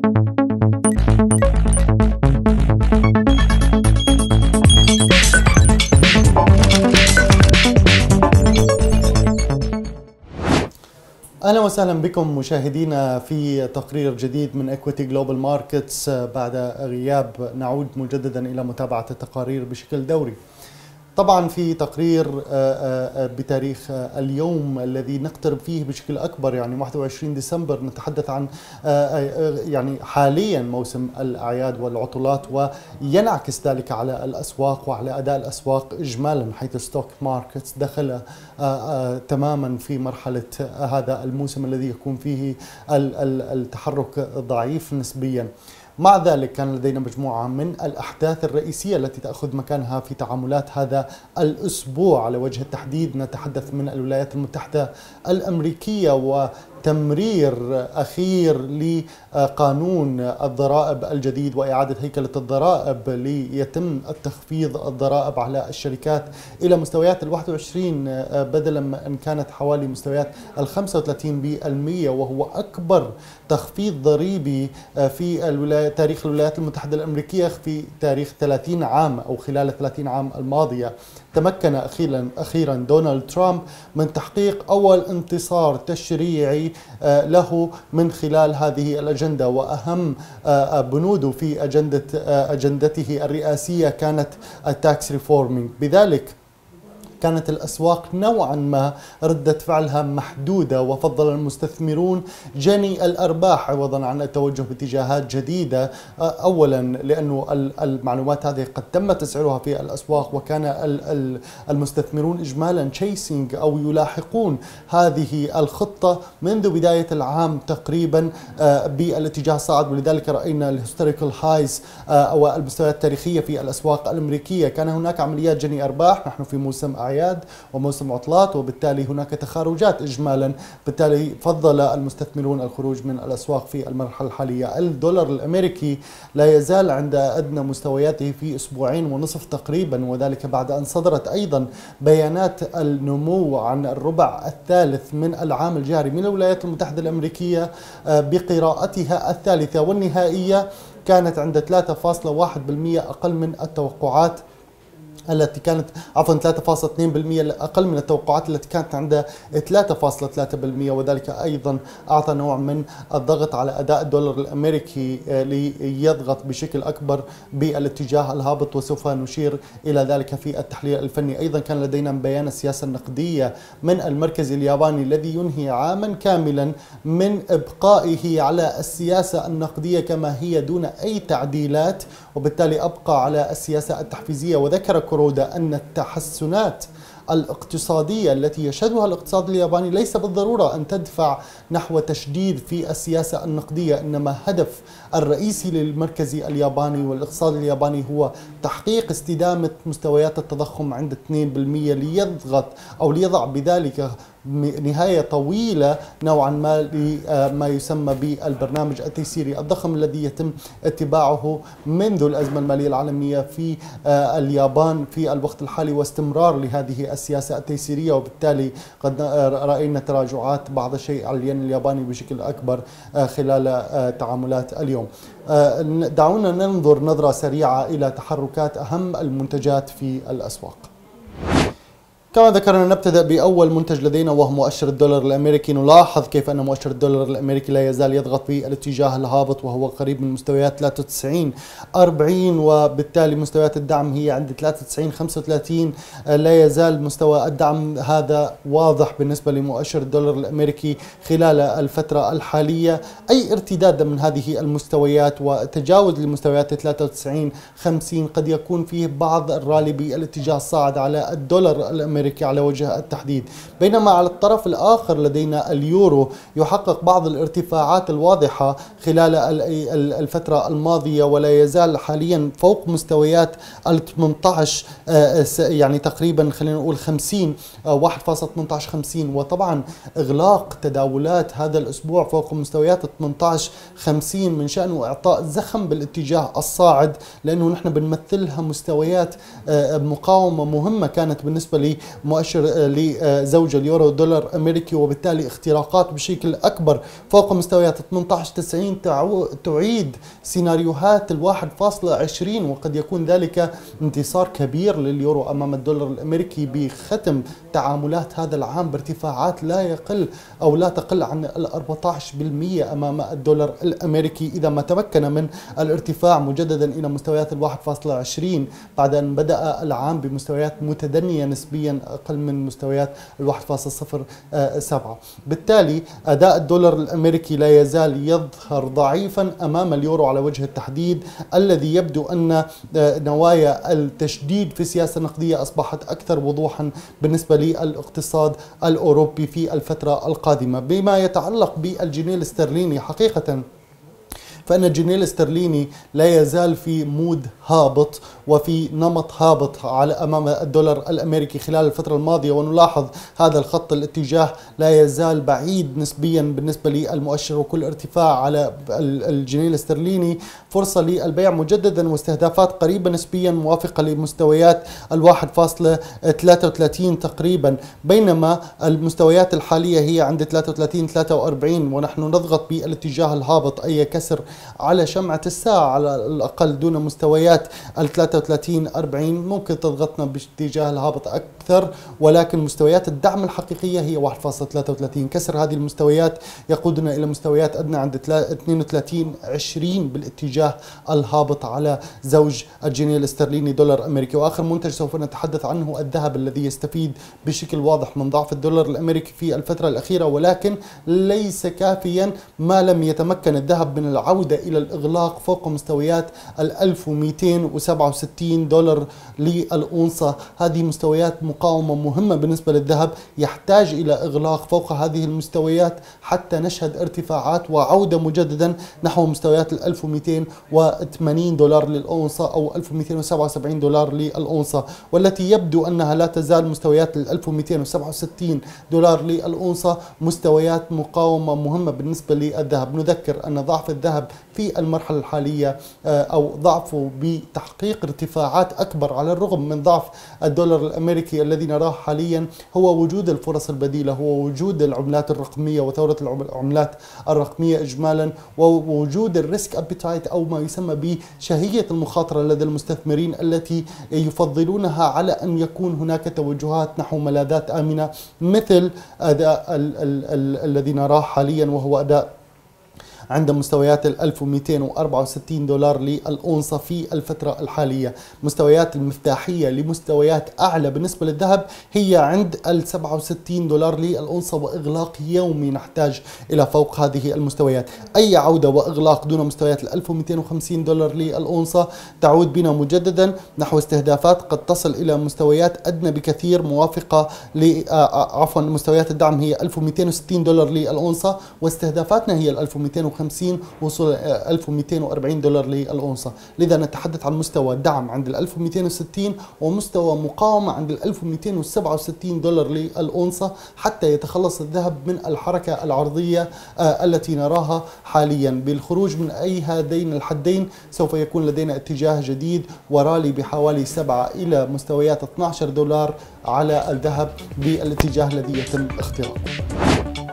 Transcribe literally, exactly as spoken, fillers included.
أهلا وسهلا بكم مشاهدينا في تقرير جديد من Equity Global Markets. بعد غياب نعود مجددا إلى متابعة التقارير بشكل دوري. طبعا في تقرير بتاريخ اليوم الذي نقترب فيه بشكل أكبر، يعني واحد وعشرين ديسمبر، نتحدث عن يعني حاليا موسم الأعياد والعطلات، وينعكس ذلك على الأسواق وعلى أداء الأسواق إجمالا، حيث ستوك ماركتس دخل تماما في مرحلة هذا الموسم الذي يكون فيه التحرك ضعيف نسبيا. مع ذلك كان لدينا مجموعة من الأحداث الرئيسية التي تأخذ مكانها في تعاملات هذا الأسبوع. على وجه التحديد نتحدث من الولايات المتحدة الأمريكية وتمرير أخير لقانون الضرائب الجديد وإعادة هيكلة الضرائب ليتم التخفيض الضرائب على الشركات إلى مستويات ال واحد وعشرين بدلا من أن كانت حوالي مستويات ال خمسة وثلاثين بالمئة، وهو أكبر تخفيض ضريبي في الولايات تاريخ الولايات المتحدة الأمريكية في تاريخ ثلاثين عام أو خلال ثلاثين عام الماضية. تمكن أخيرا أخيرا دونالد ترامب من تحقيق أول انتصار تشريعي له من خلال هذه الأجندة، وأهم بنوده في أجندة أجندته الرئاسية كانت التاكس ريفورمينج. بذلك كانت الأسواق نوعا ما ردة فعلها محدودة، وفضل المستثمرون جني الأرباح عوضا عن التوجه باتجاهات جديدة. أولا لأنه المعلومات هذه قد تم تسعيرها في الأسواق، وكان المستثمرون إجمالا تشيسينج أو يلاحقون هذه الخطة منذ بداية العام تقريبا بالاتجاه الصاعد، ولذلك رأينا الهيستوريكال هايز أو المستويات التاريخية في الأسواق الأمريكية. كان هناك عمليات جني أرباح، نحن في موسم أعياد وموسم عطلات، وبالتالي هناك تخارجات إجمالا، بالتالي فضل المستثمرون الخروج من الأسواق في المرحلة الحالية. الدولار الأمريكي لا يزال عند أدنى مستوياته في أسبوعين ونصف تقريبا، وذلك بعد أن صدرت أيضا بيانات النمو عن الربع الثالث من العام الجاري من الولايات المتحدة الأمريكية بقراءتها الثالثة والنهائية كانت عند ثلاثة فاصلة واحد بالمئة أقل من التوقعات التي كانت عفوا ثلاثة فاصلة اثنين بالمئة أقل من التوقعات التي كانت عند ثلاثة فاصلة ثلاثة بالمئة، وذلك أيضا أعطى نوع من الضغط على أداء الدولار الأمريكي ليضغط بشكل أكبر بالاتجاه الهابط، وسوف نشير إلى ذلك في التحليل الفني. أيضا كان لدينا بيان السياسة النقدية من المركز الياباني الذي ينهي عاما كاملا من إبقائه على السياسة النقدية كما هي دون أي تعديلات، وبالتالي أبقى على السياسة التحفيزية. وذكر كورودا أن التحسنات الاقتصادية التي يشهدها الاقتصاد الياباني ليس بالضرورة أن تدفع نحو تشديد في السياسة النقدية، إنما هدف الرئيسي للمركز الياباني والاقتصاد الياباني هو تحقيق استدامة مستويات التضخم عند اثنين بالمئة ليضغط أو ليضع بذلك نهاية طويلة نوعا ما لما يسمى بالبرنامج التيسيري الضخم الذي يتم اتباعه منذ الأزمة المالية العالمية في اليابان في الوقت الحالي، واستمرار لهذه السياسة التيسيرية. وبالتالي قد رأينا تراجعات بعض الشيء على الين الياباني بشكل أكبر خلال تعاملات اليوم. دعونا ننظر نظرة سريعة إلى تحركات أهم المنتجات في الأسواق. كما ذكرنا نبتدأ بأول منتج لدينا وهو مؤشر الدولار الأمريكي. نلاحظ كيف أن مؤشر الدولار الأمريكي لا يزال يضغط في الاتجاه الهابط، وهو قريب من مستويات ثلاثة وتسعين أربعين، وبالتالي مستويات الدعم هي عند ثلاثة وتسعين خمسة وثلاثين. لا يزال مستوى الدعم هذا واضح بالنسبة لمؤشر الدولار الأمريكي خلال الفترة الحالية. أي ارتداد من هذه المستويات وتجاوز لمستويات ثلاثة وتسعين خمسين قد يكون فيه بعض الرالي بالاتجاه الصاعد على الدولار الأمريكي على وجه التحديد، بينما على الطرف الآخر لدينا اليورو يحقق بعض الارتفاعات الواضحة خلال الفترة الماضية، ولا يزال حاليا فوق مستويات ال ثمانية عشر يعني تقريبا خلينا نقول خمسين واحد فاصلة ثمانية عشر خمسين. وطبعا إغلاق تداولات هذا الأسبوع فوق مستويات ثمانية عشر خمسين من شأنه إعطاء زخم بالاتجاه الصاعد، لأنه نحن بنمثلها مستويات مقاومة مهمة كانت بالنسبة مؤشر لزوج اليورو دولار الأمريكي، وبالتالي اختراقات بشكل أكبر فوق مستويات ثمانية عشر تسعين تعيد سيناريوهات الواحد فاصلة عشرين، وقد يكون ذلك انتصار كبير لليورو أمام الدولار الأمريكي بختم تعاملات هذا العام بارتفاعات لا يقل أو لا تقل عن ال أربعة عشر بالمئة أمام الدولار الأمريكي، إذا ما تمكن من الارتفاع مجددا إلى مستويات الواحد فاصلة عشرين بعد أن بدأ العام بمستويات متدنية نسبيا أقل من مستويات الواحد فاصلة صفر سبعة. بالتالي أداء الدولار الأمريكي لا يزال يظهر ضعيفا أمام اليورو على وجه التحديد، الذي يبدو أن نوايا التشديد في السياسة النقدية أصبحت أكثر وضوحا بالنسبة للاقتصاد الأوروبي في الفترة القادمة. بما يتعلق بالجنيه الاسترليني، حقيقة فإن الجنيه الاسترليني لا يزال في مود هابط وفي نمط هابط على أمام الدولار الأمريكي خلال الفترة الماضية، ونلاحظ هذا الخط الاتجاه لا يزال بعيد نسبيا بالنسبة للمؤشر، وكل ارتفاع على الجنيه الاسترليني فرصة للبيع مجددا واستهدافات قريبة نسبيا موافقة لمستويات الواحد فاصلة ثلاثة وثلاثين تقريبا، بينما المستويات الحالية هي عند ثلاثة وثلاثين ثلاثة وأربعين، ونحن نضغط بالاتجاه الهابط. أي كسر على شمعة الساعة على الأقل دون مستويات ال ثلاثة وثلاثين أربعين ممكن تضغطنا باتجاه الهابط أكثر، ولكن مستويات الدعم الحقيقية هي واحد فاصلة ثلاثة وثلاثين. كسر هذه المستويات يقودنا إلى مستويات أدنى عند اثنين وثلاثين عشرين بالاتجاه الهابط على زوج الجنيه الاسترليني دولار أمريكي. وآخر منتج سوف نتحدث عنه الذهب، الذي يستفيد بشكل واضح من ضعف الدولار الأمريكي في الفترة الأخيرة، ولكن ليس كافيا ما لم يتمكن الذهب من العودة إلى الإغلاق فوق مستويات ال ألف ومئتين وسبعة وستين دولار للأونصة. هذه مستويات مقاومة مهمة بالنسبة للذهب، يحتاج إلى إغلاق فوق هذه المستويات حتى نشهد ارتفاعات وعودة مجددا نحو مستويات ال ألف ومئتين وثمانين دولار للأونصة أو ألف ومئتين وسبعة وسبعين دولار للأونصة، والتي يبدو أنها لا تزال مستويات ال ألف ومئتين وسبعة وستين دولار للأونصة مستويات مقاومة مهمة بالنسبة للذهب. نذكر أن ضعف الذهب في المرحلة الحالية أو ضعفه بتحقيق ارتفاعات أكبر على الرغم من ضعف الدولار الأمريكي الذي نراه حاليا هو وجود الفرص البديلة، هو وجود العملات الرقمية وثورة العملات الرقمية إجمالا، ووجود الريسك أبيتايت أو ما يسمى بشهية المخاطرة لدى المستثمرين التي يفضلونها على أن يكون هناك توجهات نحو ملاذات آمنة مثل أداء الذي نراه حاليا، وهو أداء عند مستويات ال ألف ومئتين وأربعة وستين دولار للأونصة في الفترة الحالية. مستويات المفتاحية لمستويات أعلى بالنسبة للذهب هي عند ال سبعة وستين دولار للأونصة، وإغلاق يومي نحتاج إلى فوق هذه المستويات. أي عودة وإغلاق دون مستويات ال ألف ومئتين وخمسين دولار للأونصة تعود بنا مجددا نحو استهدافات قد تصل إلى مستويات أدنى بكثير موافقة ل عفوا مستويات الدعم هي ألف ومئتين وستين دولار للأونصة، واستهدافاتنا هي ال ألف ومئتين وخمسين وصول ألف ومئتين وأربعين دولار للأونصة. لذا نتحدث عن مستوى دعم عند ال ألف ومئتين وستين ومستوى مقاومة عند ال ألف ومئتين وسبعة وستين دولار للأونصة حتى يتخلص الذهب من الحركة العرضية التي نراها حاليا. بالخروج من أي هذين الحدين سوف يكون لدينا اتجاه جديد ورالي بحوالي سبعة إلى مستويات اثني عشر دولار على الذهب بالاتجاه الذي يتم اختراقه.